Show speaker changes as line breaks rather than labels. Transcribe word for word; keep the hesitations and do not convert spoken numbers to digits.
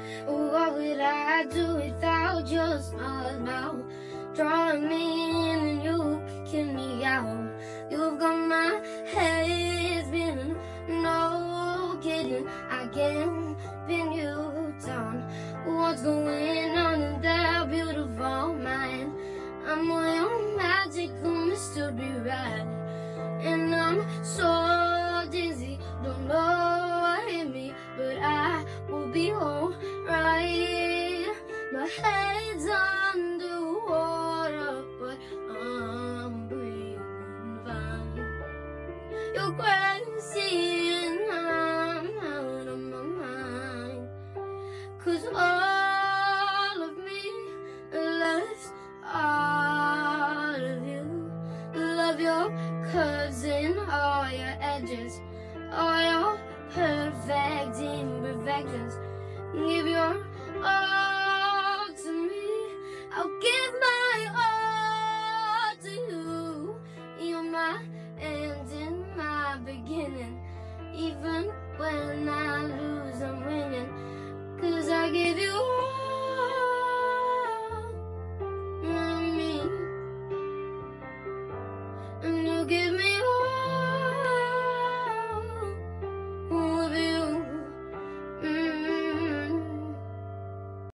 What would I do without your smile now? Drawing me in and you kick me out. You've got my head spinning, no kidding. I can't pin you down. What's going on in that beautiful mind? I'm on your magical mystery ride, and I'm so dizzy, don't know what hit me, but I will be alright. My head's underwater, but I'm breathing fine. You're crazy and I'm out of my mind, 'cause all of me loves all of you. Love your curves and all your edges, all your perfect imperfections. Give your all to me, I'll give my all to you. You're my end and my beginning. Even when I lose, I'm winning, 'cause I give you all of me, and you give me